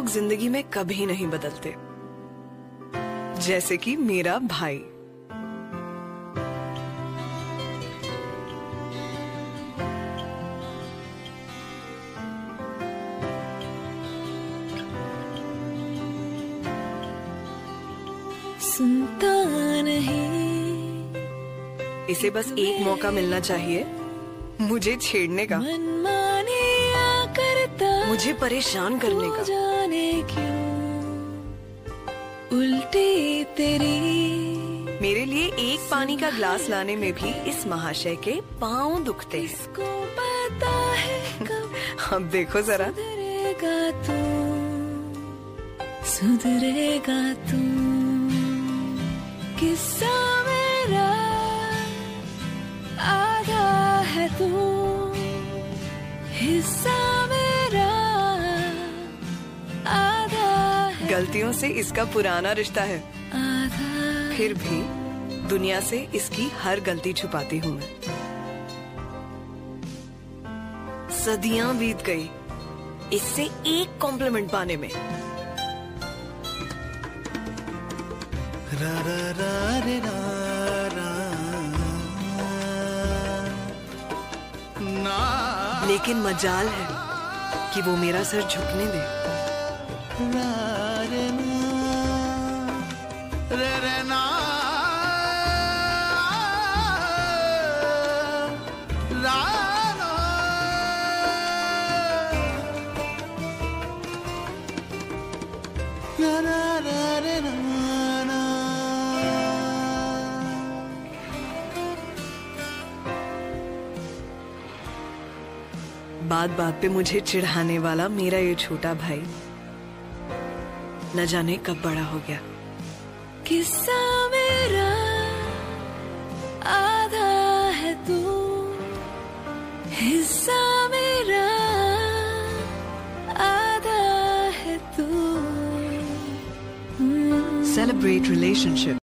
लोग जिंदगी में कभी नहीं बदलते, जैसे कि मेरा भाई। सुनता नहीं, इसे बस एक मौका मिलना चाहिए मुझे छेड़ने का, मुझे परेशान करने का। जाने क्यों उल्टी तेरी। मेरे लिए एक पानी का ग्लास लाने में भी इस महाशय के पांव दुखते हैं। इसको पता है कब अब देखो जरा, सुधरेगा तू, सुधरेगा तू। किस्सा मेरा आधा है तू, हिस्सा मेरा आधा है। गलतियों से इसका पुराना रिश्ता है, आधा फिर भी दुनिया से इसकी हर गलती छुपाती हूँ मैं। सदियां बीत गई इससे एक कॉम्प्लीमेंट पाने में। रा रा रा रे रा रा ना, लेकिन मजाल है कि वो मेरा सर झुकने दे। रा रे ना, रे रे ना, रा ना, रा रा रा रे ना ना। बात बात पे मुझे चिढ़ाने वाला मेरा ये छोटा भाई न जाने कब बड़ा हो गया। किस्सा मेरा आधा है तू, हिस्सा मेरा आधा है तू। Celebrate relationship.